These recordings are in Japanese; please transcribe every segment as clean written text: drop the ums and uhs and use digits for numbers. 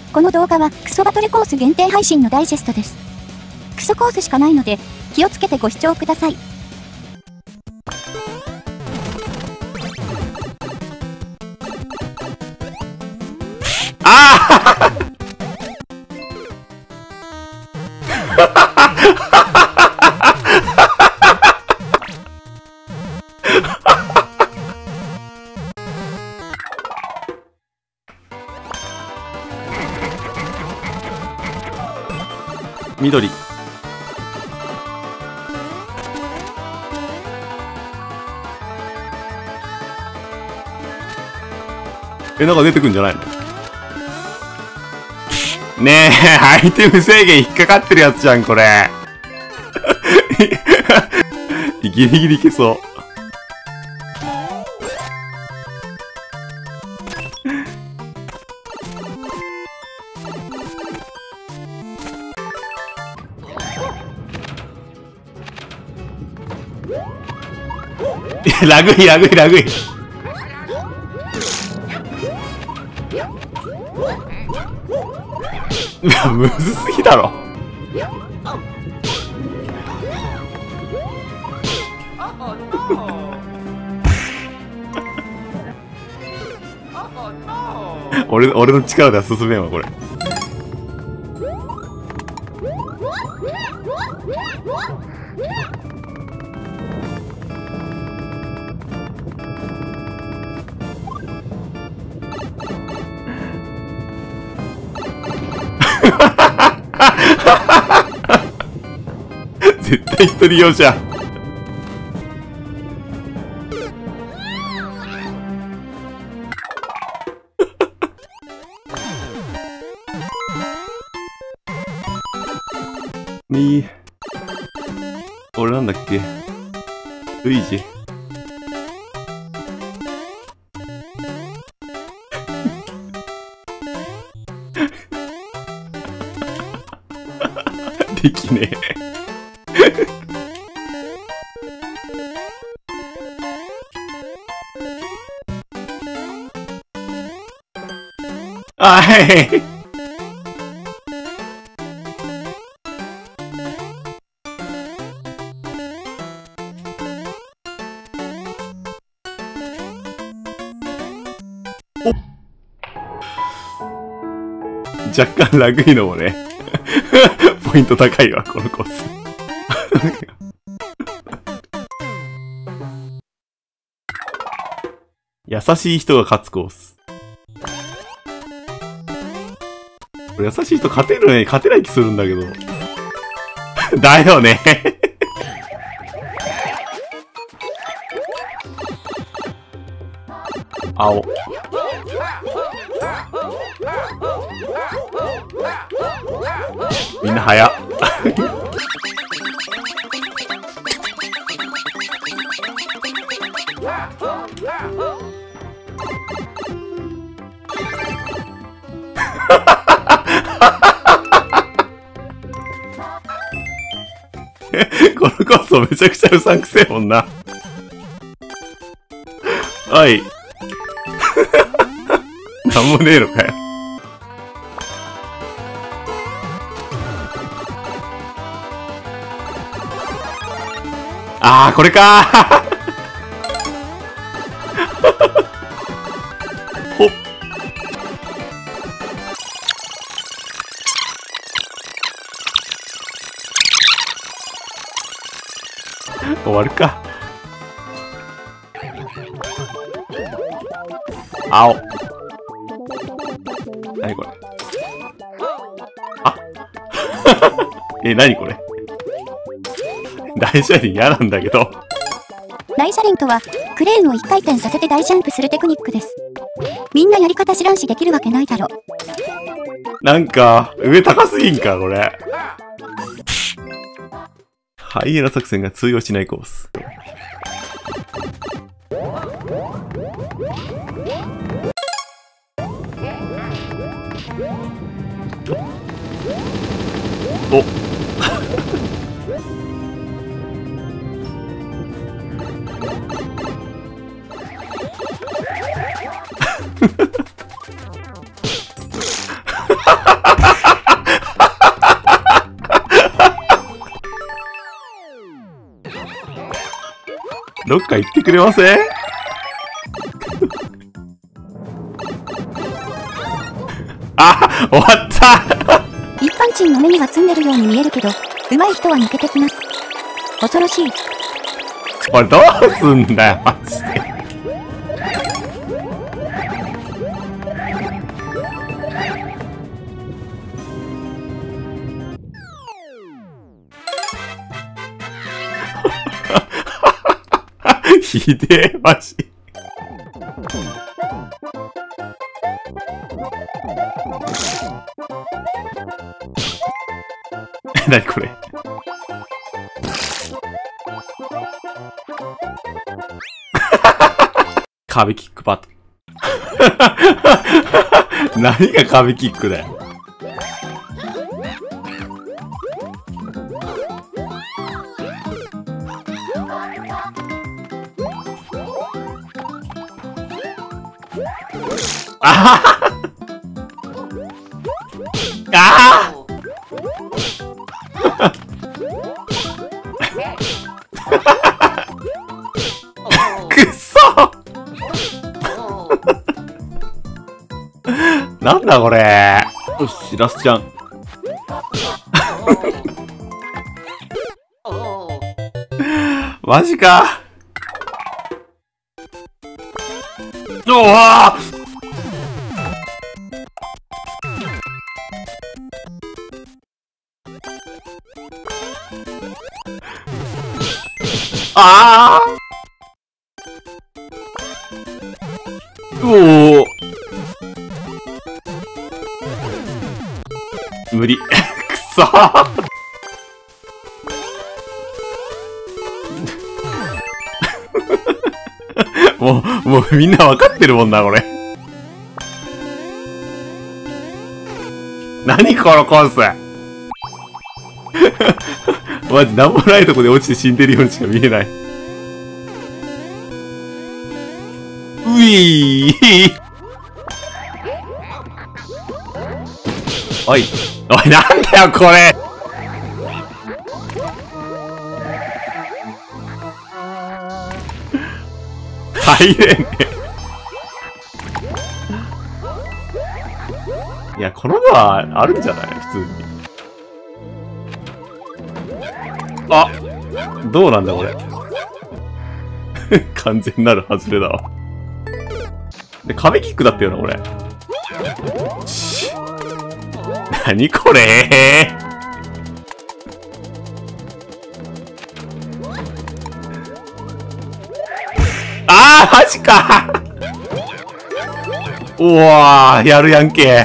この動画はクソバトルコース限定配信のダイジェストです。クソコースしかないので気をつけてご視聴ください。 ああ緑。なんか出てくんじゃないの？ねえ、アイテム制限引っかかってるやつじゃん、これ。ギリギリいけそう。ラグいラグいラグい。むずすぎだろ。俺の力では進めんわこれ。絶対一人用じゃん。俺なんだっけ？ルイージ。できねえ。あ、はい。若干ラグいのもねポイント高いわこのコース。優しい人が勝つコース。これ優しい人勝てない気するんだけど。だよね。青。みんな早っ。このコースめちゃくちゃうさんくせえもんな。おい。なんもねえのかよ。ああ、これかー。ほっ。終わるか。青。何これ。あ何これ。大車輪嫌なんだけど。 大車輪とはクレーンを1回転させて大ジャンプするテクニックです。みんなやり方知らんしできるわけないだろ。 なんか上高すぎんかこれ。ハイエナ作戦が通用しないコース。おどっか行ってくれません？あ、終わった一般人の目には積んでるように見えるけど、上手い人は抜けてきます。恐ろしい。 これどうすんだよ、マジで。ひでえ、マジ。なにこれ。壁キックパッド。何が壁キックだよ。あはあくっそなんだこれ。よし、ラスちゃん。マジか。おわーあーおお無理。くそーもうみんなわかってるもんな、これ。何このコース。マジなんもないとこで落ちて死んでるようにしか見えない。ういーおい、おい、なんだよ、これ。入れんね。いや、このドアあるんじゃない普通に。あ、どうなんだこれ。完全なる外れだわ。で、壁キックだったよな、これ。何これあー、マジかうわー、やるやんけ。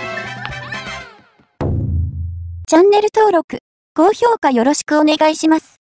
チャンネル登録、高評価よろしくお願いします。